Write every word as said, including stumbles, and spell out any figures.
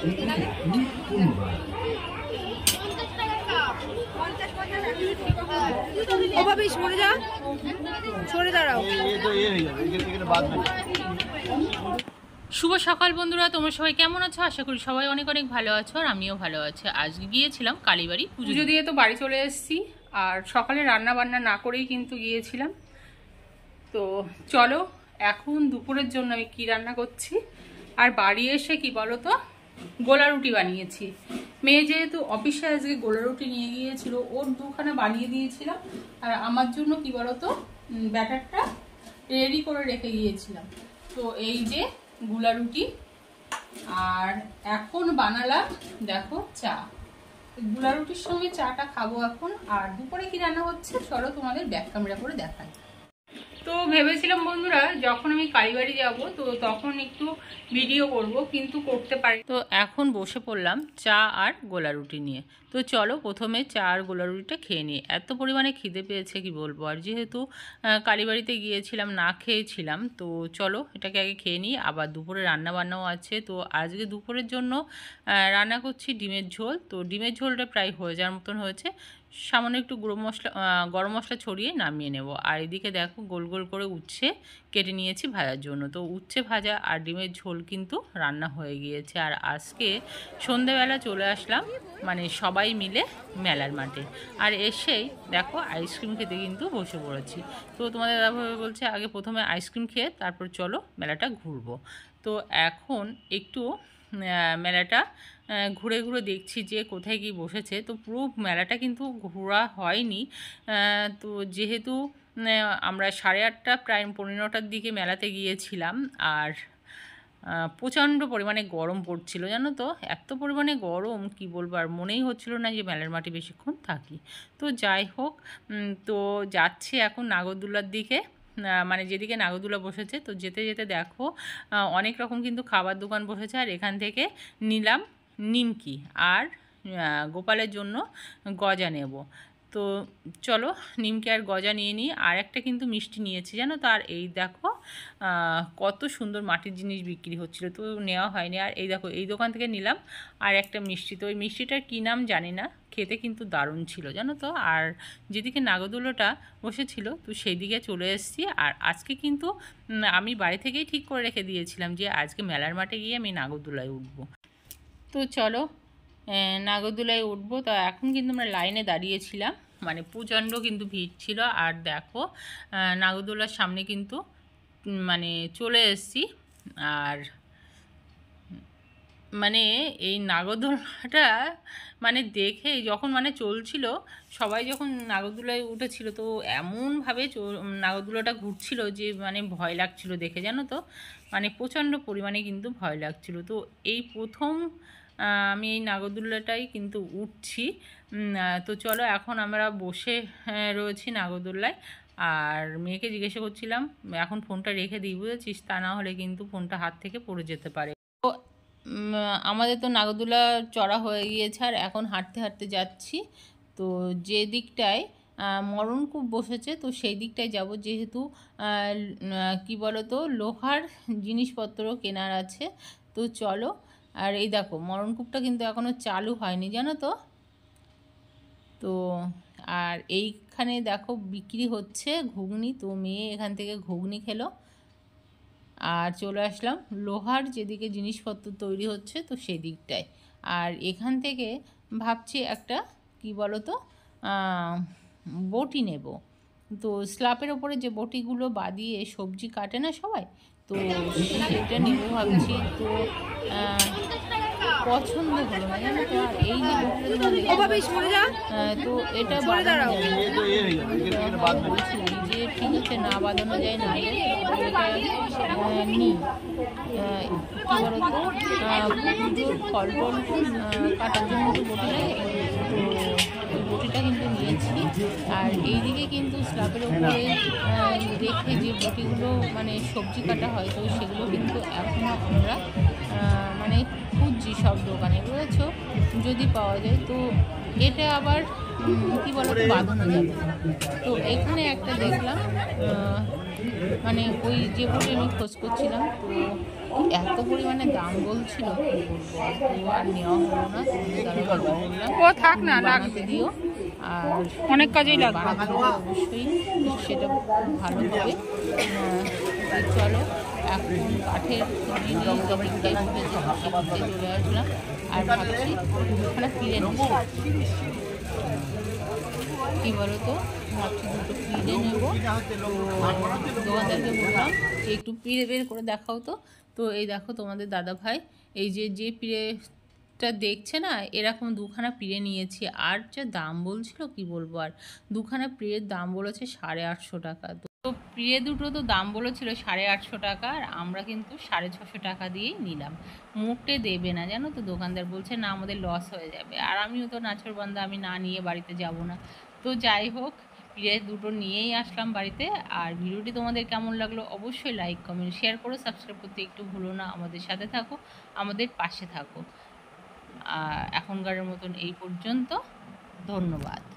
ওভাবে সরে যা, সরে দাঁড়াও। শুভ সকাল বন্ধুরা, তোমরা সবাই কেমন আছো? আশা করি সবাই অনেক অনেক ভালো আছো, আর আমিও ভালো আছি। আজকে গিয়েছিলাম কালীবাড়ি পুজো দিয়ে, তো বাড়ি চলে এসেছি। আর সকালে রান্না বান্না না করেই কিন্তু গিয়েছিলাম। তো চলো এখন দুপুরের জন্য আমি কি রান্না করছি। আর বাড়ি এসে কি বলো তো, গোলা রুটি বানিয়েছি। মেয়ে যেহেতু অফিসে আজকে গোলা রুটি নিয়ে গিয়েছিল, ওর দুখানা বানিয়ে দিয়েছিলাম। আর আমার জন্য কি বলো তো, ব্যাটারটা রেডি করে রেখে গিয়েছিলাম। তো এই যে গোলা রুটি, আর এখন বানালাম দেখো চা। গোলা রুটির সঙ্গে চাটা খাবো এখন। আর দুপুরে কি রান্না হচ্ছে চলো তোমাদের ব্যাক ক্যামেরা করে দেখাই। তো ভেবেছিলাম বন্ধুরা, যখন আমি কালীবাড়ি যাব তো তখন একটু ভিডিও করব, কিন্তু করতে পারি। তো এখন বসে পড়লাম চা আর গোলা রুটি নিয়ে। তো চলো প্রথমে চা আর গোলা রুটিটা খেয়ে নিই। এত পরিমাণে খিদে পেয়েছে কি বলবো। আর যেহেতু কালীবাড়িতে গিয়েছিলাম, না খেয়েছিলাম, তো চলো এটাকে আগে খেয়ে নিই। আবার দুপুরে রান্না বান্নাও আছে। তো আজকে দুপুরের জন্য রান্না করছি ডিমের ঝোল। তো ডিমের ঝোলটা প্রায় হয়ে যাওয়ার মতন হয়েছে। সামান্য একটু গরম মশলা গরম মশলা ছড়িয়ে নামিয়ে নেব। আর এদিকে দেখো গোল গোল করে উচ্ছে কেটে নিয়েছি ভাজার জন্য। তো উচ্ছে ভাজা আর ডিমের ঝোল কিন্তু রান্না হয়ে গিয়েছে। আর আজকে সন্ধেবেলা চলে আসলাম মানে সবাই মিলে মেলার মাঠে। আর এসেই দেখো আইসক্রিম খেতে কিন্তু বসে পড়েছি। তো তোমাদের দাদাভাই বলছে আগে প্রথমে আইসক্রিম খেয়ে তারপর চলো মেলাটা ঘুরবো। তো এখন একটু মেলাটা ঘুরে ঘুরে দেখছি যে কোথায় কি বসেছে। তো পুরো মেলাটা কিন্তু ঘোরা হয়নি। তো যেহেতু আমরা সাড়ে আটটা প্রায় পনেরো নটার দিকে মেলাতে গিয়েছিলাম, আর প্রচণ্ড পরিমাণে গরম পড়ছিল জানো তো। এত পরিমাণে গরম কি বলবো, আর মনেই হচ্ছিল না যে মেলার মাঠে বেশিক্ষণ থাকি। তো যাই হোক, তো যাচ্ছি এখন নাগরদোলার দিকে, মানে যেদিকে নাগরদোলা বসেছে। তো যেতে যেতে দেখো অনেক রকম কিন্তু খাবার দোকান বসেছে। আর এখান থেকে নিলাম নিমকি, আর গোপালের জন্য গজা নেব। তো চলো নিমকি আর গজা নিয়ে নিই। আর একটা কিন্তু মিষ্টি নিয়েছি জানো তো। আর এই দেখো কত সুন্দর মাটির জিনিস বিক্রি হচ্ছিল, তো নেওয়া হয়নি। আর এই দেখো এই দোকান থেকে নিলাম আর একটা মিষ্টি। তো ওই মিষ্টিটার কী নাম জানি না, খেতে কিন্তু দারুণ ছিল জানো তো। আর যেদিকে নাগরদোলাটা বসেছিল তো সেই দিকে চলে এসেছি। আর আজকে কিন্তু আমি বাড়ি থেকেই ঠিক করে রেখে দিয়েছিলাম যে আজকে মেলার মাঠে গিয়ে আমি নাগরদোলায় উঠবো। তো চলো নাগরদোলায় উঠবো। তো এখন কিন্তু আমরা লাইনে দাঁড়িয়েছিলাম, মানে প্রচণ্ড কিন্তু ভিড় ছিল। আর দেখো নাগরদোলার সামনে কিন্তু মানে চলে এসেছি। আর মানে এই নাগরদোলাটা মানে দেখে যখন মানে চলছিল, সবাই যখন নাগরদোলায় উঠেছিল তো এমনভাবে নাগরদোলাটা ঘুরছিল যে মানে ভয় লাগছিল দেখে জানো তো। মানে প্রচণ্ড পরিমাণে কিন্তু ভয় লাগছিল। তো এই প্রথম আমি এই নাগরদোলাটাই কিন্তু উঠছি। তো চলো এখন আমরা বসে রয়েছি নাগরদোলায়। আর মেয়েকে জিজ্ঞাসা করছিলাম এখন ফোনটা রেখে দিই বুঝেছিস, তা না হলে কিন্তু ফোনটা হাত থেকে পড়ে যেতে পারে। তো আমাদের তো নাগরদোলা চড়া হয়ে গিয়েছে, আর এখন হাঁটতে হাঁটতে যাচ্ছি। তো যে দিকটায় মরণকূপ বসেছে তো সেই দিকটায় যাব, যেহেতু কি বলো তো লোহার জিনিসপত্র কেনার আছে। তো চলো। আর এই দেখো মরণকূপটা কিন্তু এখনও চালু হয়নি জানো তো। তো আর এইখানে দেখো বিক্রি হচ্ছে ঘুগনি। তো মেয়ে এখান থেকে ঘুগনি খেলো। আর চলে আসলাম লোহার যেদিকে জিনিসপত্র তৈরি হচ্ছে তো সেই দিকটায়। আর এখান থেকে ভাবছি একটা কি বলো তো বটি নেব। তো স্ল্যাবের ওপরে যে বটিগুলো বাদিয়ে সবজি কাটে না সবাই, তো সেটা নেব ভাবছি। তো পছন্দ হলো না জানো তো। আর এই যে বটিটা তো এটা বলছিলাম যে ঠিক আছে না বাঁধানো যায় না নিই। কী বলো তো পুজোর ফল টল কাটার জন্য তো বটি লাগে, তো ওই বটিটা কিন্তু নিয়েছি। আর এইদিকে কিন্তু স্ল্যাবের উপরে রেখে যে বটিগুলো মানে সবজি কাটা হয় তো সেগুলো কিন্তু এখনও আমরা মানে খুঁজছি সব দোকানে বুঝেছো, যদি পাওয়া যায়। তো এটা আবার কি বলো তো বাঁধানো যাবে। তো এখানে একটা দেখলাম মানে ওই যে বটি আমি খোঁজ করছিলাম, তো এত পরিমাণে দাম বলছিল কি বলবো, আর তো আর নেওয়া হলো না। তোমাদের দাদা বললাম ও থাক না, বানাতে দিও, আর অনেক কাজেই লাগবে। বানাতে দিলে অবশ্যই সেটা ভালো হবে। আহ, চলো এখন কাঠের জিনিস দিকটাই উঠেছে, সেদিকটাই চলে আসলাম। আর ভাবছি দুখানা কিনে নেব, কী বলো তো, ভাবছি দুটো পিড়ে নেব। তো দোকানদারকে বললাম যে একটু পিড়ে বের করে দেখাও তো। তো এই দেখো তোমাদের দাদা ভাই এই যে যে পিড়েটা দেখছে না, এরকম দুখানা পিড়ে নিয়েছি। আর যা দাম বলছিল কি বলবো, আর দুখানা পিড়ের দাম বলেছে সাড়ে আটশো টাকা। তো পিড়ে দুটো তো দাম বলেছিল সাড়ে আটশো টাকা, আর আমরা কিন্তু সাড়ে ছশো টাকা দিয়েই নিলাম। মোটে দেবে না জানো তো, দোকানদার বলছে না আমাদের লস হয়ে যাবে। আর আমিও তো নাছোড়বান্দা, আমি না নিয়ে বাড়িতে যাব না। তো যাই হোক, পিড়ে দুটো নিয়েই আসলাম বাড়িতে। আর ভিডিওটি তোমাদের কেমন লাগলো অবশ্যই লাইক কমেন্ট শেয়ার করো, সাবস্ক্রাইব করতে একটু ভুলো না। আমাদের সাথে থাকো, আমাদের পাশে থাকো। আর এখনকারের মতন এই পর্যন্ত, ধন্যবাদ।